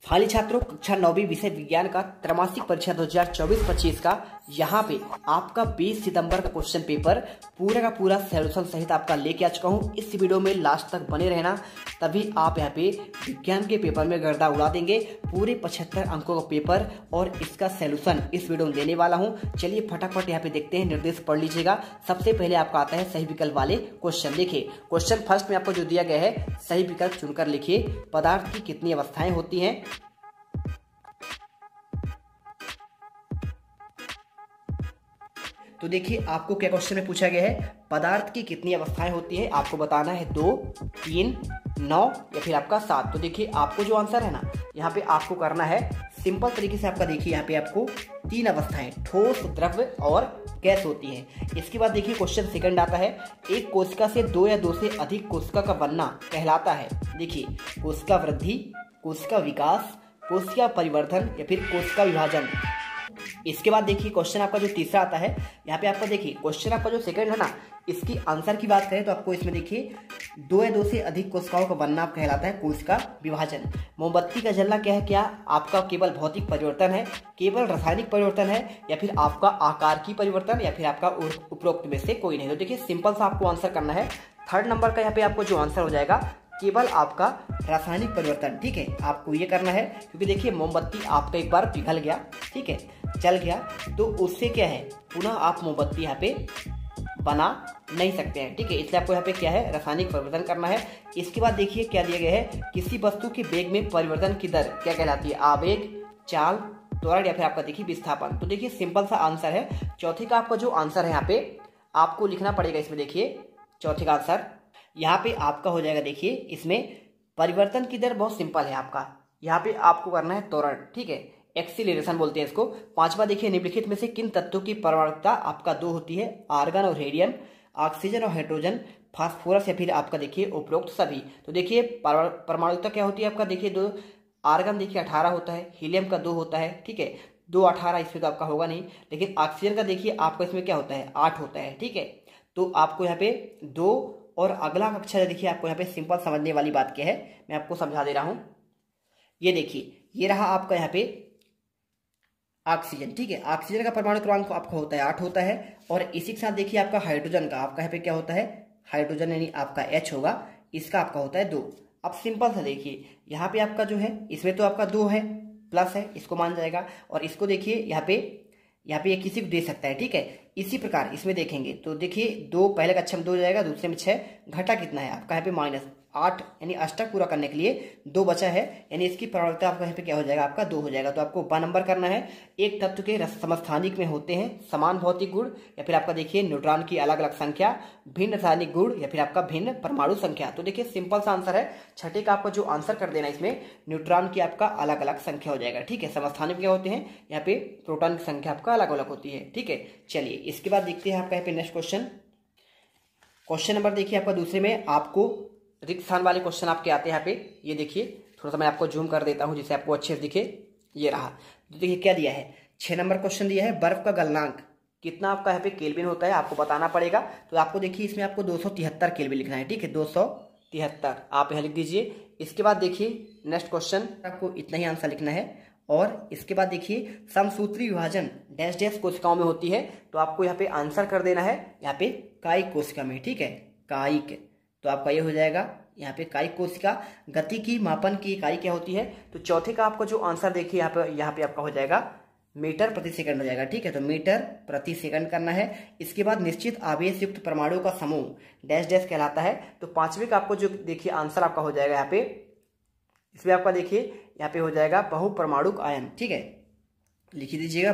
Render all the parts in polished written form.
हाली छात्रों, कक्षा 9वीं विषय विज्ञान का त्रैमासिक परीक्षा 2024-25 का यहाँ पे आपका 20 सितंबर का क्वेश्चन पेपर पूरा का पूरा सॉल्यूशन सहित आपका लेके आ चुका हूँ। इस वीडियो में लास्ट तक बने रहना, तभी आप यहाँ पे विज्ञान के पेपर में गर्दा उड़ा देंगे। पूरे 75 अंकों का पेपर और इसका सॉल्यूशन इस वीडियो में देने वाला हूँ। चलिए फटाफट यहाँ पे देखते हैं, निर्देश पढ़ लीजिएगा। सबसे पहले आपका आता है सही विकल्प वाले क्वेश्चन। देखिए क्वेश्चन फर्स्ट में आपको जो दिया गया है, सही विकल्प चुनकर लिखिए। पदार्थ की कितनी अवस्थाएं होती हैं? तो देखिए आपको क्या क्वेश्चन में पूछा गया है, पदार्थ की कितनी अवस्थाएं होती है। आपको बताना है 2, 3, 9 या फिर आपका 7। तो देखिए आपको जो आंसर है ना, यहाँ पे आपको करना है सिंपल तरीके से। आपका देखिए यहाँ पे आपको 3 अवस्थाएं ठोस, द्रव्य और गैस होती हैं। इसके बाद देखिए क्वेश्चन सेकंड आता है, एक कोशिका से 2 या 2 से अधिक कोशिका का बनना कहलाता है। देखिए कोशिका वृद्धि, कोशिका विकास, कोशिका परिवर्धन या फिर कोशिका विभाजन। इसके बाद देखिए क्वेश्चन आपका जो तीसरा आता है, यहाँ पे आपका देखिए क्वेश्चन आपका जो सेकंड है ना, इसकी आंसर की बात करें तो आपको इसमें देखिए 2 या 2 से अधिक कोशिकाओं का बनना कहलाता है कोशिका विभाजन। मोमबत्ती का जलना क्या है? क्या आपका केवल भौतिक परिवर्तन है, केवल रासायनिक परिवर्तन है, या फिर आपका आकार की परिवर्तन, या फिर आपका उपरोक्त में से कोई नहीं? तो देखिए सिंपल सा आपको आंसर करना है। थर्ड नंबर का यहाँ पे आपको जो आंसर हो जाएगा, केवल आपका रासायनिक परिवर्तन। ठीक है, आपको ये करना है, क्योंकि देखिए मोमबत्ती आपका एक बार पिघल गया, ठीक है, जल गया, तो उससे क्या है, पुनः आप मोमबत्ती यहाँ पे बना नहीं सकते हैं। ठीक है, इसलिए आपको यहाँ पे क्या है, रासायनिक परिवर्तन करना है। इसके बाद देखिए क्या दिया गया है, किसी वस्तु के वेग में परिवर्तन की दर क्या कहलाती है? आवेग, चाल, त्वरण या फिर आपका देखिए विस्थापन। तो देखिए सिंपल सा आंसर है। चौथे का आपका जो आंसर है, यहाँ पे आपको लिखना पड़ेगा। इसमें देखिए चौथे का आंसर यहाँ पे आपका हो जाएगा। देखिए इसमें परिवर्तन की दर बहुत सिंपल है आपका, यहाँ पे आपको करना है त्वरण। ठीक है, एक्सीलरेशन बोलते हैं इसको। पांचवा देखिए, निम्नलिखित में से किन तत्वों की परमाणुकता आपका 2 होती है? आर्गन और हेलियम, ऑक्सीजन और हाइड्रोजन, फास्फोरस या फिर आपका देखिए उपरोक्त सभी। तो देखिए परमाणुकता क्या होती है आपका, देखिए 2, आर्गन देखिए 18 होता है, हीलियम का 2 होता है। ठीक है, 2, 18 इसमें तो आपका होगा नहीं, लेकिन ऑक्सीजन का देखिए आपका इसमें क्या होता है, 8 होता है। ठीक है, तो आपको यहाँ पे 2 और अगला कक्षा देखिए आपको यहाँ पे सिंपल समझने वाली बात क्या है, मैं आपको समझा दे रहा हूं। ये देखिए ये रहा आपका यहाँ पे ऑक्सीजन। ठीक है, ऑक्सीजन का परमाणु क्रमांक आपका होता है 8 होता है। और इसी के साथ देखिए आपका हाइड्रोजन का आपका यहाँ पे क्या होता है, हाइड्रोजन यानी आपका H होगा, इसका आपका होता है 2। अब सिंपल सा देखिए यहाँ पे आपका जो है, इसमें तो आपका 2 है, प्लस है, इसको मान जाएगा। और इसको देखिए यहाँ पे ये किसी को दे सकता है। ठीक है, इसी प्रकार इसमें देखेंगे तो देखिए 2 पहले कक्षा में 2 जाएगा, दूसरे में 6, घटा कितना है आपका यहाँ पे -8, यानी अष्टक पूरा करने के लिए 2 बचा है, यानी इसकी परमाणुकता आपका यहाँ पे क्या हो जाएगा, आपका 2 हो जाएगा। तो आपको 1 नंबर करना है। एक तत्व के समस्थानिक में होते हैं समान भौतिक गुण, या फिर आपका देखिए न्यूट्रॉन की अलग अलग संख्या, भिन्न रासायनिक गुण, या फिर आपका भिन्न परमाणु संख्या। तो देखिए सिंपल सा आंसर है। छठे का आपको जो आंसर कर देना, इसमें न्यूट्रॉन की आपका अलग अलग संख्या हो जाएगा। ठीक है, समस्थानिक क्या होते हैं, यहाँ पे प्रोटॉन की संख्या आपका अलग अलग होती है। ठीक है, चलिए इसके बाद देखते हैं आपका यहाँ पे नेक्स्ट क्वेश्चन नंबर देखिए आपका दूसरे में आपको रिक्त स्थान वाले क्वेश्चन आपके आते हैं यहाँ पे। ये देखिए थोड़ा सा मैं आपको जूम कर देता हूँ जिससे आपको अच्छे से दिखे। ये रहा, तो देखिए क्या दिया है, 6 नंबर क्वेश्चन दिया है, बर्फ का गलनांक कितना आपका यहाँ पे केल्विन होता है, आपको बताना पड़ेगा। तो आपको देखिए इसमें आपको 273 केल्विन लिखना है। ठीक है, 273 आप यहाँ लिख दीजिए। इसके बाद देखिए नेक्स्ट क्वेश्चन, आपको इतना ही आंसर लिखना है। और इसके बाद देखिए समसूत्री विभाजन डैश डैश कोशिकाओं में होती है, तो आपको यहाँ पे आंसर कर देना है यहाँ पे कायिक कोशिका में। ठीक है, कायिक, तो आपका ये हो जाएगा यहाँ पे कायिक कोशिका। गति की मापन की इकाई क्या होती है? तो चौथे का आपको जो आंसर देखिए यहाँ पे आपका हो जाएगा मीटर प्रति सेकंड हो जाएगा। ठीक है, तो मीटर प्रति सेकंड करना है। इसके बाद निश्चित आवेश युक्त परमाणु का समूह डैश डैश कहलाता है। तो पांचवे का आपको जो देखिए आंसर आपका हो जाएगा यहाँ पे, इसमें आपका देखिए यहाँ पे हो जाएगा बहुपरमाणुक आयन। ठीक है, लिख दीजिएगा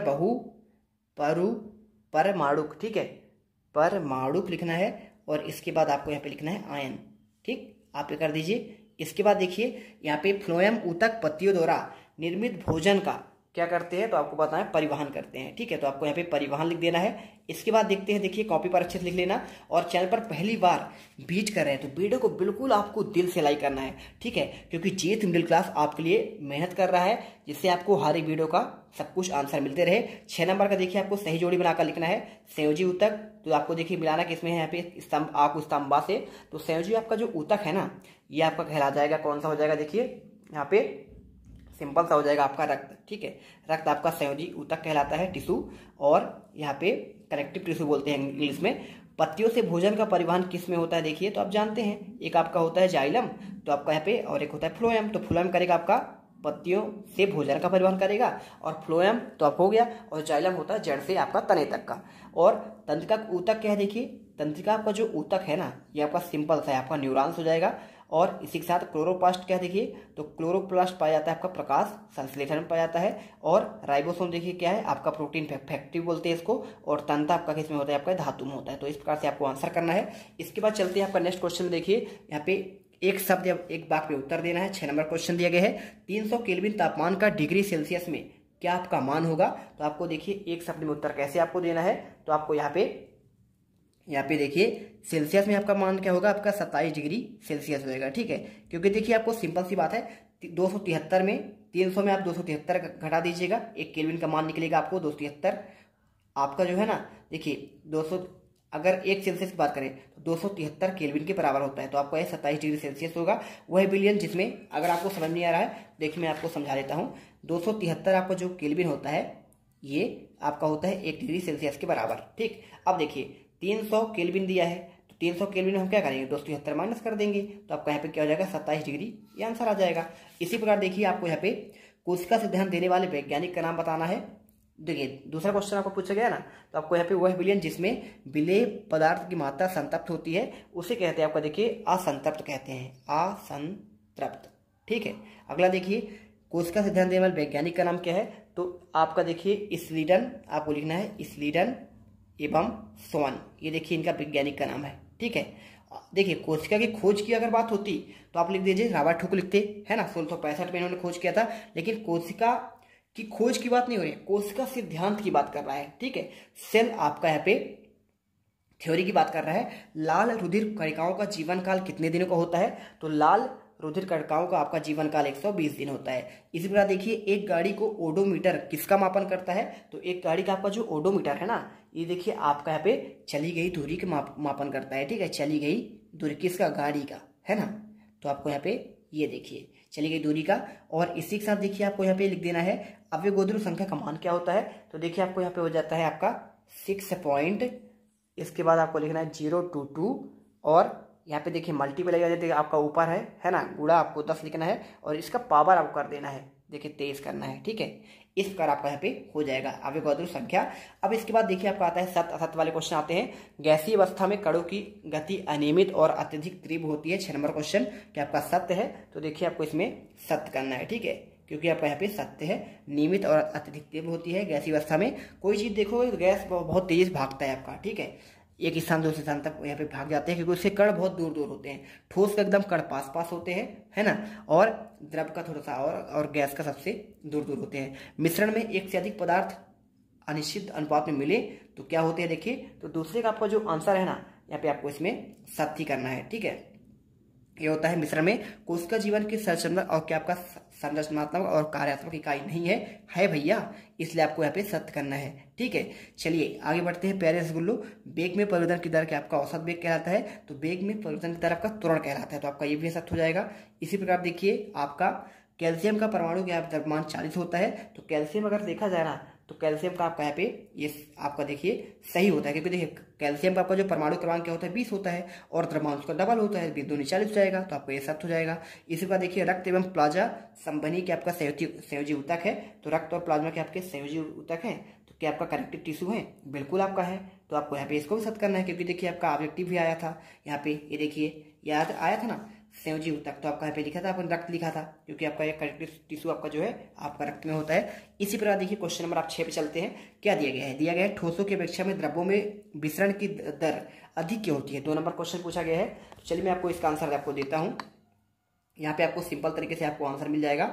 परमाणुक। ठीक है, परमाणुक लिखना है, और इसके बाद आपको यहाँ पे लिखना है आयन। ठीक, आप ये कर दीजिए। इसके बाद देखिए यहाँ पे फ्लोएम ऊतक पत्तियों द्वारा निर्मित भोजन का क्या करते हैं, तो आपको बताना है परिवहन करते हैं। ठीक है, तो आपको यहाँ पे परिवहन लिख देना है। इसके बाद देखते हैं, देखिए कॉपी पर अच्छे से लिख लेना। और चैनल पर पहली बार विजिट कर रहे हैं तो वीडियो को बिल्कुल आपको दिल से लाइक करना है। ठीक है, क्योंकि जेथ मिडिल क्लास आपके लिए मेहनत कर रहा है, जिससे आपको हर एक वीडियो का सब कुछ आंसर मिलते रहे। 6 नंबर का देखिए आपको सही जोड़ी बनाकर लिखना है, संयोजी ऊतक। तो आपको देखिए मिलाना किसमें है, यहाँ पे स्तंभ आक स्तंभा से। तो संयोजी आपका जो ऊतक है ना, ये आपका कहला जाएगा कौन सा हो जाएगा, देखिए यहाँ पे सिंपल सा हो जाएगा आपका रक्त। ठीक है, रक्त आपका संयोजी ऊतक कहलाता है, टिश्यू, और यहाँ पे कनेक्टिव टिश्यू बोलते हैं इंग्लिश में। पत्तियों से भोजन का परिवहन किस में होता है देखिए, तो आप जानते हैं एक आपका होता है जाइलम, तो आपका यहाँ पे, और एक होता है फ्लोएम। तो फ्लोएम करेगा आपका पत्तियों से भोजन का परिवहन करेगा, और फ्लोएम तो आप हो गया, और जाइलम होता है जड़ से आपका तने तक का। और तंत्रिका ऊतक क्या है देखिए, तंत्रिका आपका जो ऊतक है ना, ये आपका सिंपल सा है, आपका न्यूरॉन्स हो जाएगा। और इसी के साथ क्लोरोप्लास्ट क्या है देखिए, तो क्लोरोप्लास्ट पाया जाता है आपका प्रकाश संश्लेषण में पाया जाता है। और राइबोसोम देखिए क्या है, आपका प्रोटीन फैक्ट्री बोलते हैं इसको। और तंत्र आपका किस में होता है, आपका धातु में होता है। तो इस प्रकार से आपको आंसर करना है। इसके बाद चलते हैं आपका नेक्स्ट क्वेश्चन में। देखिए यहाँ पे एक शब्द या एक वाक्य में उत्तर देना है। 6 नंबर क्वेश्चन दिया गया है, 300 केल्विन तापमान का डिग्री सेल्सियस में क्या आपका मान होगा। तो आपको देखिए एक शब्द में उत्तर कैसे आपको देना है, तो आपको यहाँ पे देखिए सेल्सियस में आपका मान क्या होगा, आपका 27 डिग्री सेल्सियस होएगा। ठीक है, क्योंकि देखिए आपको सिंपल सी बात है, 273 में 300 में आप 273 घटा दीजिएगा, 1 केल्विन का मान निकलेगा आपको 273। आपका जो है ना देखिए 200, अगर 1 सेल्सियस की बात करें तो 273 केल्विन के बराबर होता है। तो आपका ये 27 डिग्री सेल्सियस होगा। वह बिलियन जिसमें, अगर आपको समझ नहीं आ रहा है देखिए मैं आपको समझा देता हूँ। 273 आपका जो केल्विन होता है ये आपका होता है 1 डिग्री सेल्सियस के बराबर। ठीक, अब देखिए 300 केल्विन दिया है, तो 300 केल्विन हम क्या करेंगे, 273 माइनस कर देंगे, तो आपका यहाँ पे क्या हो जाएगा 27 डिग्री, ये आंसर आ जाएगा। इसी प्रकार देखिए आपको यहाँ पे कोशिका सिद्धांत देने वाले वैज्ञानिक का नाम बताना है। देखिए दूसरा क्वेश्चन आपको पूछा गया ना, तो आपको यहाँ पे वह विलयन जिसमें विलेय पदार्थ की मात्रा संतृप्त होती है उसे कहते हैं आपका देखिए असंतृप्त कहते हैं, असंतृप्त। ठीक है, अगला देखिए कोशिका सिद्धांत देने वाले वैज्ञानिक का नाम क्या है, तो आपका देखिए स्लीडन, आपको लिखना है स्लीडन एवं सोन, ये देखिए इनका वैज्ञानिक का नाम है। ठीक है, देखिए कोशिका की खोज की अगर बात होती तो आप लिख दीजिए रॉबर्ट हुक लिखते, है ना, 1665 में इन्होंने खोज किया था। लेकिन कोशिका की खोज की बात नहीं हो रही, कोशिका सिद्धांत की बात कर रहा है। ठीक है, सेल आपका यहाँ पे थ्योरी की बात कर रहा है। लाल रुधिर कणिकाओं का जीवन काल कितने दिनों का होता है, तो लाल रुधिर कणिकाओं का आपका जीवन काल 120 दिन होता है। इसी प्रकार देखिए एक गाड़ी को ओडोमीटर किसका मापन करता है, तो एक गाड़ी का आपका जो ओडोमीटर है ना, ये देखिए आपका यहाँ पे चली गई दूरी का मापन करता है। ठीक है, चली गई दूरी किसका, गाड़ी का, है ना। तो आपको यहाँ पे ये देखिए चली गई दूरी का। और इसी के साथ देखिए आपको यहाँ पे लिख देना है अवोगाद्रो संख्या का मान क्या होता है, तो देखिए आपको यहाँ पे हो जाता है आपका 6 पॉइंट, इसके बाद आपको लिखना है 022, और यहाँ पे देखिए मल्टीप्लाई कर देते आपका ऊपर है ना, गुणा आपको 10 लिखना है, और इसका पावर आपको कर देना है देखिए 23 करना है। ठीक है, इस प्रकार आपका यहाँ पे हो जाएगा अवोगाद्रो संख्या। अब इसके बाद देखिए आपका आता है सत्य असत्य वाले क्वेश्चन आते हैं। गैसीय अवस्था में कणों की गति अनियमित और अत्यधिक तीव्र होती है। 6 नंबर क्वेश्चन क्या आपका सत्य है, तो देखिए आपको इसमें सत्य करना है। ठीक है, क्योंकि आपका यहाँ पे सत्य है, नियमित और अत्यधिक तीव्र होती है गैसीय अवस्था में। कोई चीज देखोगे तो गैस बहुत तेज भागता है आपका। ठीक है, एक स्थान दूसरे स्थान तक यहाँ पे भाग जाते हैं, क्योंकि उसके कण बहुत दूर दूर होते हैं। ठोस का एकदम कण पास पास होते हैं, है ना, और द्रव का थोड़ा सा और गैस का सबसे दूर दूर होते हैं। मिश्रण में एक से अधिक पदार्थ अनिश्चित अनुपात में मिले तो क्या होते हैं देखिए, तो दूसरे का आपका जो आंसर है ना, यहाँ पे आपको इसमें सत्य करना है। ठीक है, ये होता है मिश्रण में कोशिका जीवन की संरचना और क्या आपका संरचनात्मक और कार्यात्मक इकाई नहीं है भैया, इसलिए आपको यहाँ पे सत्य करना है। ठीक है, चलिए आगे बढ़ते हैं। प्यारे रसगुल्लो, वेग में परिवर्तन की दर क्या आपका औसत वेग कहलाता है, तो वेग में परिवर्तन की दर आपका त्वरण कहलाता है, तो आपका ये भी सत्य हो जाएगा। इसी प्रकार देखिए आपका कैल्शियम का परमाणु क्या द्रव्यमान 40 होता है, तो कैल्शियम अगर देखा जाए ना, तो कैल्शियम का आपका यहाँ पे ये आपका देखिए सही होता है, क्योंकि देखिए कैल्शियम का आपका जो परमाणु क्रमांक क्या होता है 20 होता है, और द्रव्यमान उसका डबल होता है 20 दूनी 40 हो जाएगा, तो आपको ये सत्य हो जाएगा। इसी प्रकार देखिए रक्त एवं प्लाज्मा संबंधी के आपका संयोजी ऊतक है, तो रक्त और प्लाज्मा के आपके संयोजी ऊतक है, तो क्या आपका कनेक्टिव टिश्यू है, बिल्कुल आपका है, तो आपको यहाँ पे इसको भी सत्य करना है, क्योंकि देखिए आपका ऑब्जेक्टिव भी आया था यहाँ पे, ये देखिए याद आया था ना संयोजी ऊतक, तो आपका यहाँ पे लिखा था, अपन रक्त लिखा था, क्योंकि आपका ये कनेक्टिव टिश्यू आपका जो है आपका रक्त में होता है। इसी प्रकार देखिए क्वेश्चन नंबर आप 6 पे चलते हैं। क्या दिया गया है, दिया गया है ठोसों की अपेक्षा में द्रव्यों में विसरण की दर अधिक क्यों होती है। 2 नंबर क्वेश्चन पूछा गया है, तो चलिए मैं आपको इसका आंसर आपको देता हूँ। यहाँ पे आपको सिंपल तरीके से आपको आंसर मिल जाएगा।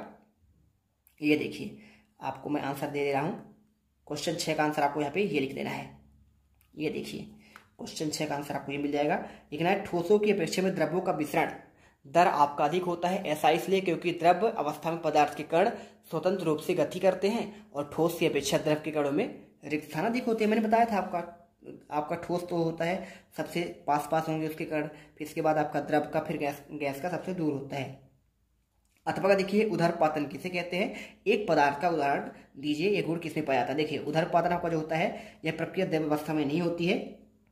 ये देखिए आपको मैं आंसर दे रहा हूँ। क्वेश्चन 6 का आंसर आपको यहाँ पे ये लिख देना है। ये देखिए क्वेश्चन 6 का आंसर आपको ये मिल जाएगा। लिखना है ठोसों की अपेक्षा में द्रव्यों का विसरण दर आपका अधिक होता है। ऐसा इसलिए क्योंकि द्रव अवस्था में पदार्थ के कण स्वतंत्र रूप से गति करते हैं और ठोस की अपेक्षा द्रव के कणों में रिक्त स्थान अधिक होते हैं। मैंने बताया था आपका ठोस तो होता है सबसे पास पास होंगे उसके कण, फिर इसके बाद आपका द्रव का, फिर गैस का सबसे दूर होता है। अथवा देखिए उदरपातन किसे कहते हैं, एक पदार्थ का उदाहरण दीजिए, ये गुण किसमें पाया जाता है। देखिए उदरपातन आपका जो होता है यह प्रक्रिया द्रव्य अवस्था में नहीं होती है।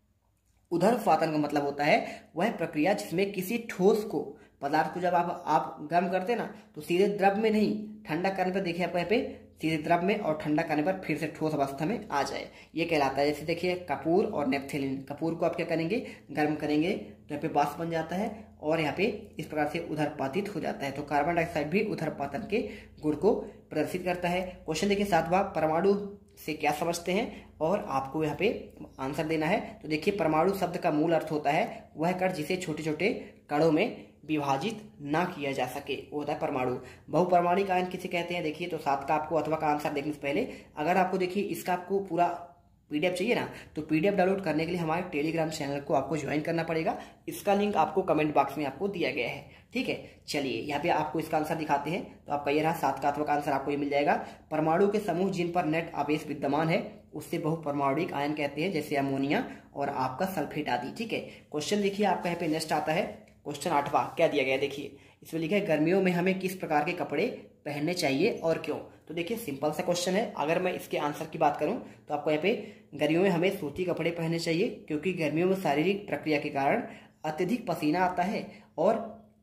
उदरपातन का मतलब होता है वह प्रक्रिया जिसमें किसी ठोस को, पदार्थ को जब आप गर्म करते हैं ना तो सीधे द्रव में नहीं, ठंडा करने पर देखिए आपको यहाँ पे सीधे द्रव में और ठंडा करने पर फिर से ठोस अवस्था में आ जाए, ये कहलाता है। जैसे देखिए कपूर और नेपथेलिन, कपूर को आप क्या करेंगे, गर्म करेंगे तो यहाँ पे वाष्प बन जाता है और यहाँ पे इस प्रकार से उदरपातित हो जाता है। तो कार्बन डाइऑक्साइड भी उदरपातन के गुण को प्रदर्शित करता है। क्वेश्चन देखिए 7वां, परमाणु से क्या समझते हैं और आपको यहाँ पे आंसर देना है। तो देखिए परमाणु शब्द का मूल अर्थ होता है वह कण जिसे छोटे छोटे कणों में विभाजित ना किया जा सके, वो होता है परमाणु। बहुपरमाणिक आयन किसे कहते हैं, देखिए तो 7 का आपको अथवा का आंसर देखने से पहले अगर आपको देखिए इसका आपको पूरा पीडीएफ चाहिए ना तो पीडीएफ डाउनलोड करने के लिए हमारे टेलीग्राम चैनल को आपको ज्वाइन करना पड़ेगा। इसका लिंक आपको कमेंट बॉक्स में आपको दिया गया है, ठीक है। चलिए यहाँ पे आपको इसका आंसर दिखाते हैं। तो आपका ये रहा 7 का अथवा का आंसर आपको ये मिल जाएगा। परमाणु के समूह जिन पर नेट आवेश विद्यमान है उससे बहुपरमाणुक आयन कहते हैं, जैसे अमोनिया और आपका सल्फेट आदि, ठीक है। क्वेश्चन देखिए आपका यहाँ पे नेक्स्ट आता है क्वेश्चन 8वां, क्या दिया गया देखिए, इसमें लिखा है गर्मियों में हमें किस प्रकार के कपड़े पहनने चाहिए और क्यों। तो देखिए सिंपल सा क्वेश्चन है। अगर मैं इसके आंसर की बात करूं तो आपको यहाँ पे गर्मियों में हमें सूती कपड़े पहनने चाहिए क्योंकि गर्मियों में शारीरिक प्रक्रिया के कारण अत्यधिक पसीना आता है और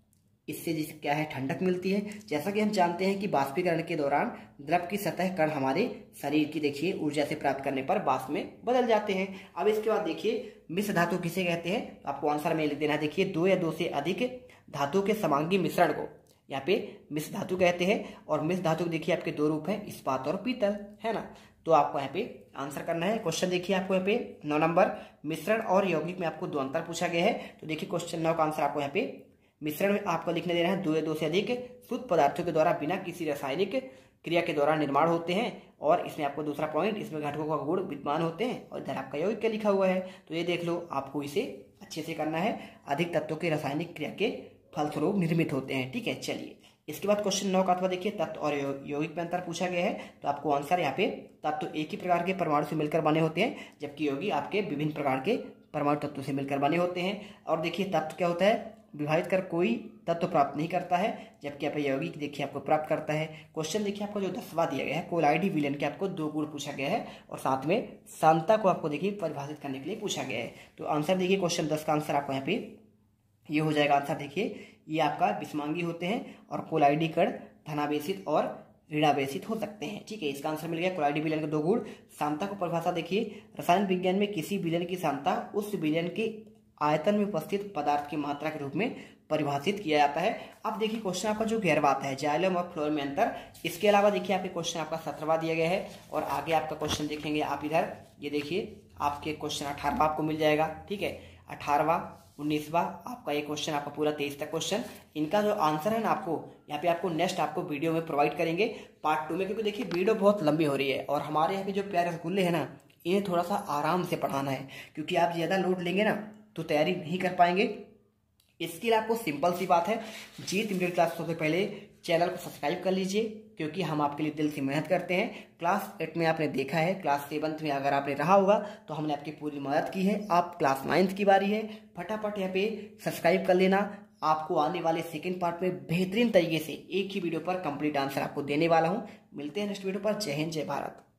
इससे जिसे क्या है ठंडक मिलती है। जैसा कि हम जानते हैं कि बाष्पीकरण के दौरान द्रव की सतह कण हमारे शरीर की देखिए ऊर्जा से प्राप्त करने पर वाष्प में बदल जाते हैं। अब इसके बाद देखिए मिश्र धातु किसे कहते हैं, आपको आंसर में लिख देना है। देखिए 2 या 2 से अधिक धातु के समांगी मिश्रण को यहाँ पे मिश्र धातु कहते हैं। और मिश्र धातु देखिए आपके 2 रूप हैं, इस्पात और पीतल, है ना। तो आपको यहाँ पे आंसर करना है। क्वेश्चन देखिए आपको यहाँ पे 9 नंबर, मिश्रण और यौगिक में आपको 2 अंतर पूछा गया है। तो देखिए क्वेश्चन 9 का आंसर आपको यहाँ पे मिश्रण में आपको लिखने देना है 2 या 2 से अधिक शुद्ध पदार्थों के द्वारा बिना किसी रासायनिक क्रिया के दौरान निर्माण होते हैं। और इसमें आपको दूसरा पॉइंट, इसमें घटकों का गुण विद्यमान होते हैं और इधर आपका यौगिक क्या लिखा हुआ है। तो ये देख लो, आपको इसे अच्छे से करना है। अधिक तत्वों के रासायनिक क्रिया के फलस्वरूप निर्मित होते हैं, ठीक है। चलिए इसके बाद क्वेश्चन 9 का अथवा देखिए तत्व और यौगिक में अंतर पूछा गया है। तो आपको आंसर यहाँ पे तत्व एक ही प्रकार के परमाणु से मिलकर बने होते हैं जबकि यौगिक आपके विभिन्न प्रकार के परमाणु तत्वों से मिलकर बने होते हैं। और देखिए तत्व क्या होता है, विभाजित कर कोई तत्व प्राप्त नहीं करता है जबकि आप यौगिक देखिए आपको प्राप्त करता है। क्वेश्चन देखिए आपको जो 10वां दिया गया है, कोलाइडी विलयन के आपको 2 गुण पूछा गया है और साथ में सांता को आपको देखिए परिभाषित करने के लिए पूछा गया है। तो आंसर देखिए क्वेश्चन 10 का आंसर आपको यहाँ पे ये हो जाएगा। आंसर देखिए ये आपका विषमांगी होते हैं और कोलाइडी कण धनावेशित और ऋणावेशित हो सकते हैं, ठीक है। इसका आंसर मिल गया कोलाइडी विलयन के 2 गुण। सांता को परिभाषा देखिए, रसायन विज्ञान में किसी विलयन की सांता उस विलयन के आयतन में उपस्थित पदार्थ की मात्रा के रूप में परिभाषित किया जाता है। अब देखिए क्वेश्चन आपका जो 11वां आता है, जाइलम और फ्लोएम में अंतर। इसके अलावा देखिए आपके क्वेश्चन आपका 17वां दिया गया है और आगे आपका क्वेश्चन देखेंगे आप इधर, ये देखिए आपके क्वेश्चन 18वां आपको मिल जाएगा, ठीक है। 18वां, 19वां आपका ये क्वेश्चन आपका पूरा 23 तक क्वेश्चन, इनका जो आंसर है ना आपको यहाँ पे आपको नेक्स्ट आपको वीडियो में प्रोवाइड करेंगे पार्ट 2 में, क्योंकि देखिए वीडियो बहुत लंबी हो रही है और हमारे यहाँ के जो प्यारे रसगुल्ले हैं ना इन्हें थोड़ा सा आराम से पढ़ाना है, क्योंकि आप ज्यादा लोड लेंगे ना तो तैयारी नहीं कर पाएंगे। इसके लिए आपको सिंपल सी बात है, जीत मिडिल क्लास सबसे पहले चैनल को सब्सक्राइब कर लीजिए, क्योंकि हम आपके लिए दिल से मेहनत करते हैं। क्लास 8 में आपने देखा है, क्लास 7th में अगर आपने रहा होगा तो हमने आपकी पूरी मदद की है। आप क्लास 9th की बारी है, फटाफट यहाँ पे सब्सक्राइब कर लेना। आपको आने वाले सेकेंड पार्ट में बेहतरीन तरीके से एक ही वीडियो पर कंप्लीट आंसर आपको देने वाला हूँ। मिलते हैं नेक्स्ट वीडियो पर। जय हिंद, जय भारत।